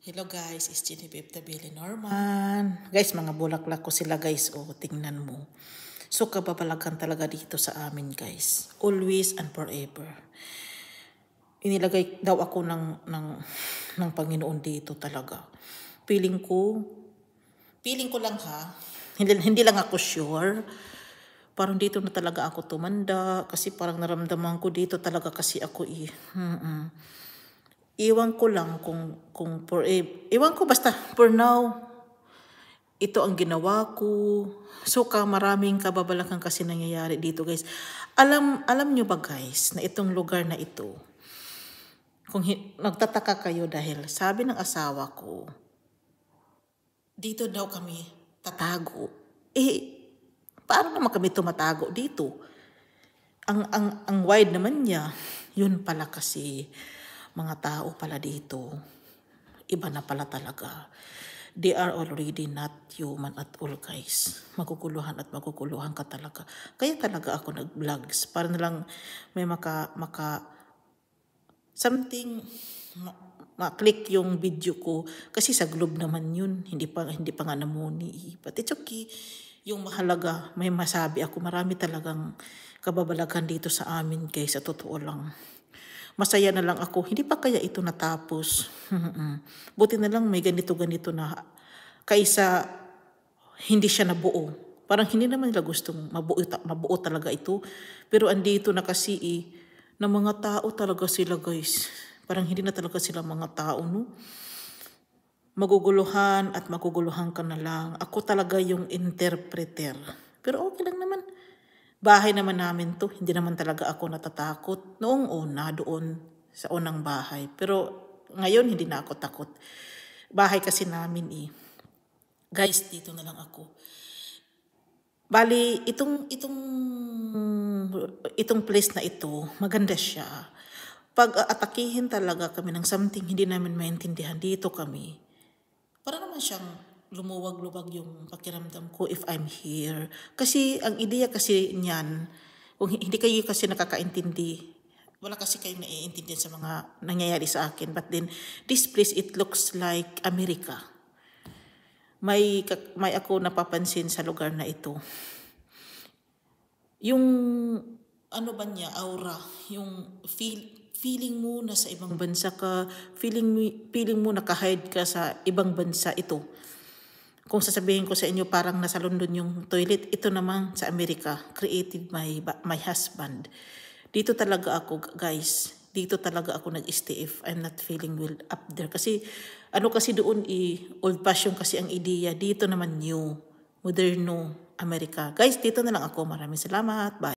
Hello guys, it's Genevieve Tabili Norman. Guys, mga bulaklak ko sila guys. Tingnan mo. So, kababalagan talaga dito sa amin guys. Always and forever. Inilagay daw ako ng Panginoon dito talaga. Feeling ko lang ha. Hindi lang ako sure. Parang dito na talaga ako tumanda. Kasi parang naramdaman ko dito talaga kasi ako Iwan ko lang kung iwan ko basta for now, ito ang ginawa ko. So maraming kababalakan kasi nangyayari dito guys. Alam nyo ba guys na itong lugar na ito, kung nagtataka kayo dahil sabi ng asawa ko, dito daw kami tatago. Paano naman kami tumatago dito? Ang wide naman niya, yun pala kasi mga tao pala dito, iba na pala talaga. They are already not human at all guys. Maguguluhan ka talaga. Kaya talaga ako nag-vlogs para na lang may something ma-click yung video ko kasi sa Globe naman yun, hindi pa nga namuni. But it's okay. Yung mahalaga, may masabi ako, marami talagang kababalagan dito sa amin guys, sa totoo lang. Masaya na lang ako. Hindi pa kaya ito natapos. Buti na lang may ganito na kaysa hindi siya nabuo. Parang hindi naman nila gustong mabuo talaga ito. Pero andito na kasi na mga tao talaga sila guys. Parang hindi na talaga sila mga tao, no? Maguguluhan ka na lang. Ako talaga yung interpreter. Pero okay lang naman. Bahay naman namin to, hindi naman talaga ako natatakot. Noong una, doon sa unang bahay. Pero ngayon, hindi na ako takot. Bahay kasi namin Guys, dito na lang ako. Bali, itong place na ito, maganda siya. Pag atakihin talaga kami ng something hindi namin maintindihan, dito kami. Para naman siyang lumuwag-luwag yung pakiramdam ko if I'm here. Kasi ang ideya kasi niyan, kung hindi kayo kasi nakakaintindi, wala kasi kayong naiintindihan sa mga nangyayari sa akin. But then, this place, it looks like America. May ako napapansin sa lugar na ito. Yung, ano ba niya, aura, yung feeling mo na sa ibang bansa ka, feeling mo nakahide ka sa ibang bansa ito. Kung sasabihin ko sa inyo parang nasa London yung toilet, ito naman sa Amerika, created my husband. Dito talaga ako guys, dito talaga ako nag-stay if I'm not feeling well up there. Kasi ano kasi doon old fashioned kasi ang ideya, dito naman new, moderno, Amerika. Guys, dito na lang ako. Maraming salamat. Bye.